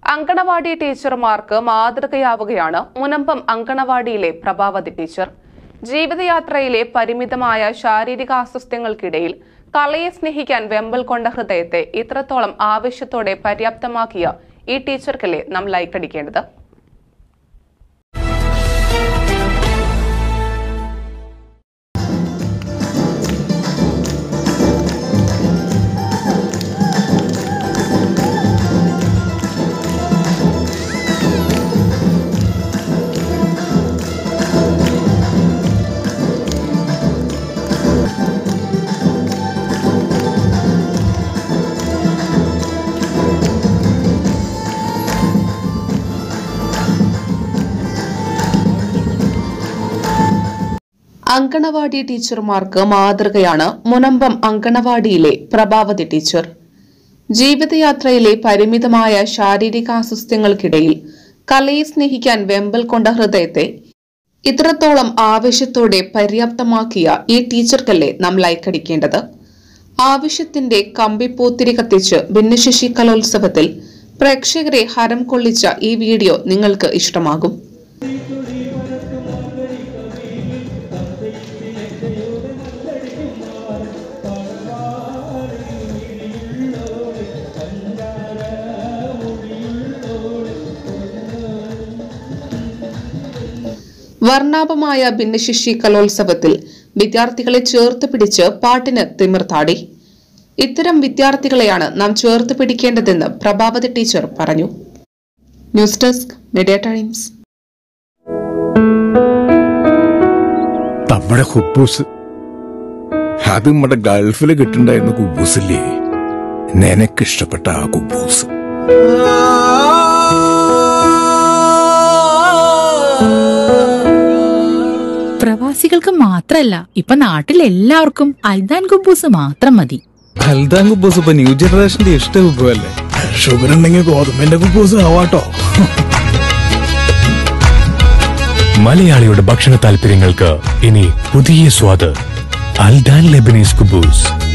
അങ്കണവാടി ടീച്ചർമാർക്ക് മാതൃകയാവുകയാണ് മുനമ്പം അങ്കണവാടിയിലെ പ്രഭാവതി ടീച്ചർ. ജീവിതയാത്രയിലെ പരിമിതമായ ശാരീരികാസ്വാസ്ഥ്യങ്ങൾക്കിടയിൽ കലയെ സ്നേഹിക്കാൻ വെമ്പൽ കൊണ്ട ഹൃദയത്തെ ഇത്രത്തോളം ആവേശത്തോടെ പര്യാപ്തമാക്കിയ ഈ ടീച്ചർക്കല്ലേ നാം ലൈക്കടിക്കേണ്ടത്. അങ്കണവാടി ടീച്ചർമാർക്ക് മാതൃകയാണ് മുനമ്പം അങ്കണവാടിയിലെ പ്രഭാവതി ടീച്ചർ. ജീവിതയാത്രയിലെ പരിമിതമായ ശാരീരികാസ്വാസ്ഥ്യങ്ങൾക്കിടയിൽ കലയെ സ്നേഹിക്കാൻ വെമ്പൽ കൊണ്ട ഹൃദയത്തെ ഇത്രത്തോളം ആവേശത്തോടെ പര്യാപ്തമാക്കിയ ഈ ടീച്ചർക്കല്ലേ നാം ലൈക്കടിക്കേണ്ടത്. ആവശ്യത്തിന്റെ കമ്പിപ്പൂത്തിരി കത്തിച്ച് ഭിന്നശേഷി കലോത്സവത്തിൽ പ്രേക്ഷകരെ ഹരം കൊള്ളിച്ച ഈ വീഡിയോ നിങ്ങൾക്ക് ഇഷ്ടമാകും. വർണ്ണാഭമായ ഭിന്നശേഷി കലോത്സവത്തിൽ വിദ്യാർത്ഥികളെ ചേർത്ത് പിടിച്ച് പാട്ടിന് തിമിർത്താടി. ഇത്തരം വിദ്യാർത്ഥികളെയാണ് നാം ചേർത്ത് പിടിക്കേണ്ടതെന്ന് പ്രഭാവതി ടീച്ചർ പറഞ്ഞു. News desk media times. നമ്മുടെ കുബൂസ് അത് നമ്മുടെ ഗൾഫിൽ കിട്ടുണ്ടായിരുന്ന കുബൂസില്ലേ, നിനക്കിഷ്ടപ്പെട്ട ആ കുബൂസ്. പ്രവാസികൾക്ക് മാത്രല്ല, ഇപ്പൊ നാട്ടിൽ എല്ലാവർക്കും അൽദാൻ കുബൂസ് മാത്രം മതി. അൽദാൻ കുബൂസ് ഇപ്പൊ ന്യൂ ജനറേഷന്റെ ഇഷ്ട കുബുവല്ലേ. ഷുഗർ ഉണ്ടെങ്കിൽ ഗോതമ്പിന്റെ കുബൂസ് ആവാട്ടോ. മലയാളിയുടെ ഭക്ഷണ താല്പര്യങ്ങൾക്ക് ഇനി പുതിയ സ്വാദ്. അൽദാൻ ലെബനീസ് കുബൂസ്.